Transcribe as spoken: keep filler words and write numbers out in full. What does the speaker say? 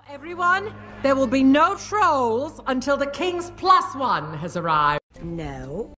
Everyone, there will be no trolls until the King's Plus One has arrived. No.